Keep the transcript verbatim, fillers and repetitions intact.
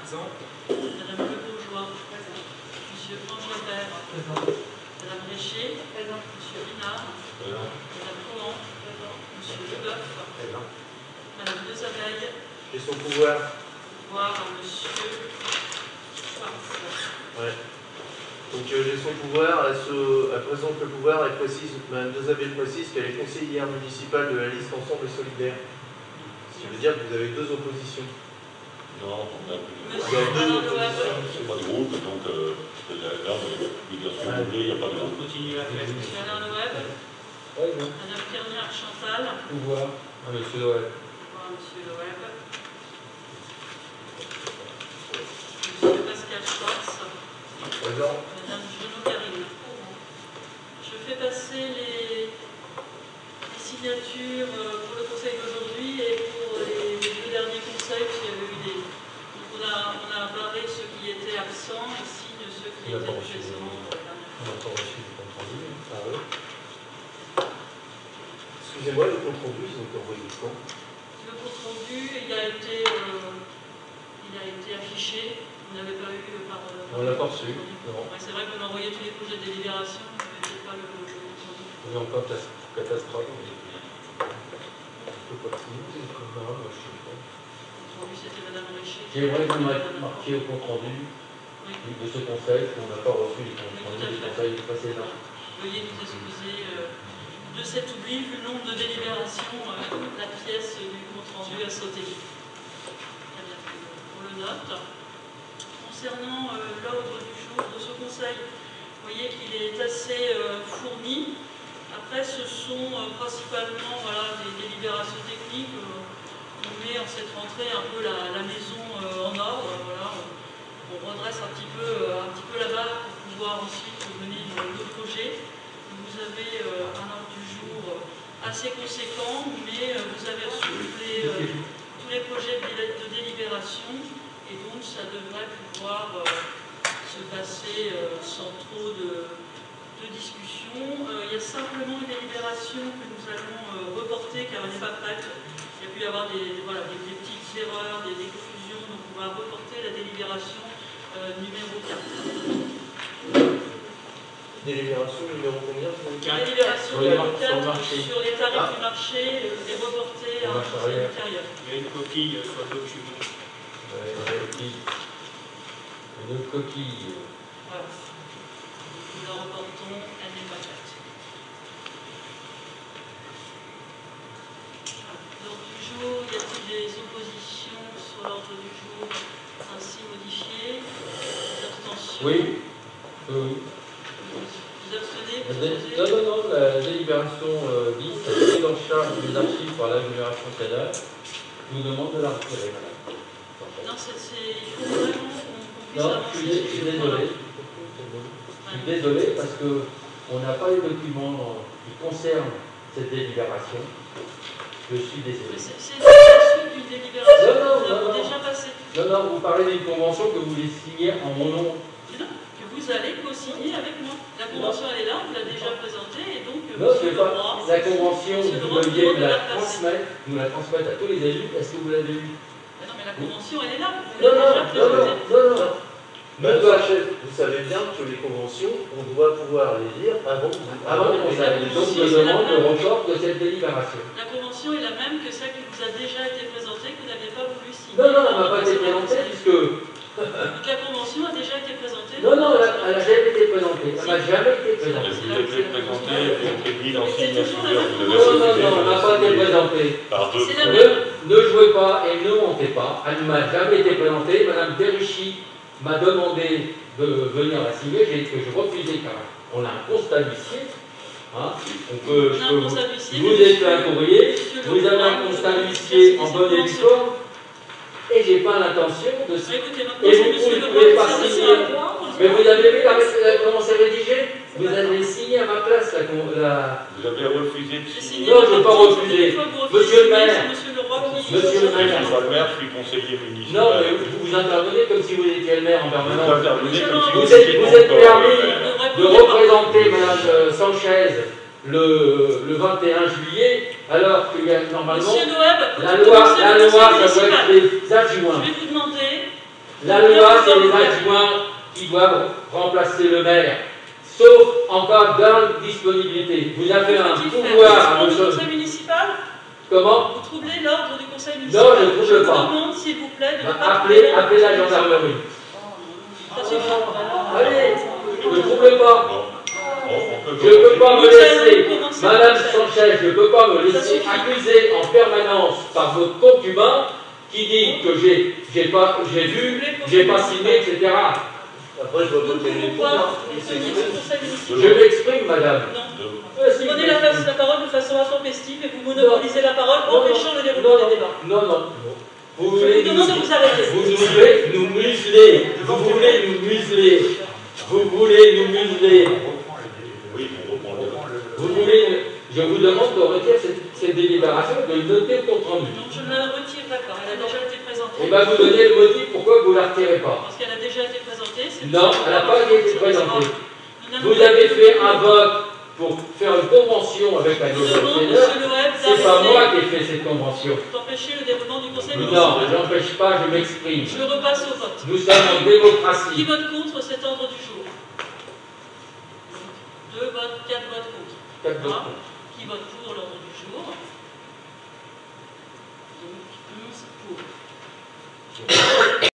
Présent. Madame Le Bourgeois. Présent. Monsieur Angelbert. Présent. Madame Réché. Présent. Monsieur Linard. Présent. Madame Cohan. Présent. Monsieur Leboeuf. Présent. Madame Desabeilles. J'ai son pouvoir. Voir à Monsieur Schwartz. Ouais. Donc euh, j'ai son pouvoir, elle, se, elle présente le pouvoir, elle précise, Mme Desabeilles précise qu'elle est conseillère municipale de la liste Ensemble Solidaire. Ce qui veut dire que vous avez deux oppositions. Non, on a plus. Vous avez deux oppositions. C'est pas de groupe, donc euh, là, l'obligation doublée, il n'y a pas de groupe. Continue la fête. Monsieur Alain Loeb. Ouais, bon. Madame Piernière Chantal. Pouvoir. Ah, monsieur Loeb. Voir Monsieur Loeb. Monsieur Pascal Schwartz. Présent. Madame Genot Karine. Je fais passer les, les signatures pour le conseil d'aujourd'hui et pour les, les deux derniers conseils, parce qu'il y avait eu des. Donc on a, on a barré ceux qui étaient absents et signe ceux qui On n'a étaient pas reçu présents. On n'a pas reçu le compte rendu. Ah oui. Excusez-moi, le compte rendu, ils ont été envoyés quand? Le compte rendu, il a été, euh, il a été affiché. Vous n'avez pas eu par. On ne l'a pas reçu. Non. Ouais, c'est vrai qu'on a envoyé tous les projets de délibération, mais peut-être pas le compte rendu. On est encore catastrophe. Je ne peux pas finir. Non, moi, je ne sais pas. Aujourd'hui, c'était Madame Réché. J'aimerais que vous marquiez au compte rendu Oui. de ce conseil qu'on n'a pas reçu les comptes rendus des conseils précédents. Veuillez nous excuser euh, de cet oubli, vu le nombre de délibérations, euh, la pièce du compte rendu a sauté. Très bien, on le note. Concernant euh, l'ordre du jour de ce conseil, vous voyez qu'il est assez euh, fourni. Après, ce sont euh, principalement voilà, des délibérations techniques. Euh, on met en cette rentrée un peu la, la maison euh, en ordre. Voilà. On redresse un petit peu, euh, un petit peu la barre pour pouvoir ensuite mener nos projets. Vous avez euh, un ordre du jour assez conséquent, mais euh, vous avez reçu tous les, euh, tous les projets de, de délibération et donc ça devrait pouvoir euh, se passer euh, sans trop de, de discussion. Euh, il y a simplement une délibération que nous allons euh, reporter car elle n'est pas prête. Il y a pu y avoir des, des, voilà, des, des petites erreurs, des, des confusions, donc on va reporter la délibération euh, numéro quatre. Délibération numéro combien? La délibération numéro quatre sur les tarifs ah. du marché euh, est reportée à un conseil ultérieur. Il y a une coquille sur le document. Ouais, une coquille. Une autre coquille. Voilà. Nous la reportons, elle n'est pas faite. L'ordre du jour, y a-t-il des oppositions sur l'ordre du jour ainsi modifié? Des abstentions? Oui. Oui. Vous abstenez? Vous Non, opposez? non, non, la délibération euh, bis, la prise en charge des archives par l'agglomération Canal, nous demande de la retirer, madame. Non, c'est, c'est, il faut vraiment qu'on puisse Non, avancer. je suis, je suis désolé. Je suis désolé parce qu'on n'a pas les documents qui concernent cette délibération. Je suis désolé. C'est, c'est la suite d'une délibération Non, non, que nous non, avons non. déjà passée. Non, non, vous parlez d'une convention que vous voulez signer en mon nom. Non, que vous allez co-signer avec moi. La convention, elle est là, on vous l'a déjà présentée, et donc, Non, monsieur c'est pas Leroy, la convention, monsieur vous Leroy, deviez vous me demande de la la passer. transmettre, nous la transmettre à tous les élus. Est-ce que vous l'avez eu? Ah non, mais la convention, elle est là, vous Non, l'avez non, déjà non, non, présentée. non, non. Madame la chef, vous savez bien que les conventions, on doit pouvoir les lire avant de vous Avant de les conseil. Donc je demande le report de cette délibération. La convention est la même que celle qui vous a déjà été présentée, que vous n'aviez pas voulu signer. Non, non, elle n'a pas été présentée puisque... Donc la convention a déjà été présentée. Non, non, elle n'a jamais été présentée. Elle n'a jamais été Elle présentée. vous a été présentée, elle a été mise en signature, vous Non, avez non, non, refusé elle n'a pas été présentée. par deux C'est la fois. Ne, ne jouez pas et ne mentez pas. Elle ne m'a jamais été présentée. Madame Terrichy m'a demandé de venir la signer. J'ai dit que je refusais car on a un constat d'huissier. Hein, on peut, On je a peux un vous, constat d'huissier, vous mais ai fait un monsieur- courrier, monsieur vous avez Leroy, un constat vous- d'huissier en merci, bonne et c'est due bon. forme, et j'ai pas l'intention de... Bah, écoutez, maintenant, Et c'est vous monsieur ne Leroy pouvez qui pas s'est signer. adressé à moi. Mais vous avez vu la, la- comment c'est rédigé? Vous avez signé à ma place la... la... Vous avez refusé de J'ai signer. signé Non, ma je veux pas partie, refuser. une fois que vous refusez Monsieur le de signer, maire. c'est monsieur Leroy qui... Monsieur le Je ne maire. suis pas le maire, je suis conseiller municipal. Non, mais vous, vous intervenez comme si vous étiez le maire en Vous permanence. intervenez comme si Vous vous êtes, étiez vous encore êtes le permis maire. de représenter Madame euh, Sanchez le, le vingt et un juillet, alors qu'il y a normalement Monsieur Loeb, la vous loi, connaissez la le loi, conseil ça doit être municipal. les adjoints. Je vais vous demander La loi, c'est les adjoints qui doivent remplacer le maire, sauf en cas d'indisponibilité. Vous avez un pouvoir à du monsieur. conseil municipal. Comment? Vous troublez l'ordre du conseil municipal. Non, je ne trouble Je pas. vous demande, s'il vous plaît, de ne Bah, pas appelez, troubler l'ordre appelez du la conseil gendarmerie. municipal. Ça suffit. Allez, ne troublez pas. Non. On, on peut Je ne peux pas me Nous laisser, allons commencer Madame le conseil. Sanchez, je ne peux pas me Ça laisser suffit. accuser en permanence par votre concubin qui dit que j'ai j'ai pas j'ai vu, j'ai pas signé, et cetera. Après, je vois Nous pas ne quel est le pouvons pas pouvoir. Il tenir s'exprime. ce conseil Je municipal. m'exprime, madame. Non. Euh, si, Vous prenez je la, m'exprime. la parole de façon intempestive et vous monopolisez la parole, empêchant le non, déroulement non, des débats. non, non. Vous Je voulez vous demande de nous, vous arrêter. vous voulez nous museler. Vous voulez nous museler. Vous voulez nous museler. Oui, on reprend le. Vous voulez. Je vous demande de retirer cette, cette délibération, de noter le compte rendu. Non, je ne la retire, d'accord. Elle a déjà été présentée. Et bien vous donnez le motif pourquoi vous ne la retirez pas. Parce qu'elle a déjà été présentée. c'est- Non, elle n'a pas été présentée. Nous n'allons Vous pas- avez fait un vote pour faire une convention avec la Je vous demande, Ligue monsieur Le Web, C'est pas moi d'arrêter qui ai fait cette convention. d'empêcher le déroulement du conseil Non, municipal. je n'empêche pas, je m'exprime. Je repasse au vote. Nous sommes en Qui démocratie. vote contre cet ordre du jour? Deux votes, quatre votes contre. Quatre votes. Qui vote pour le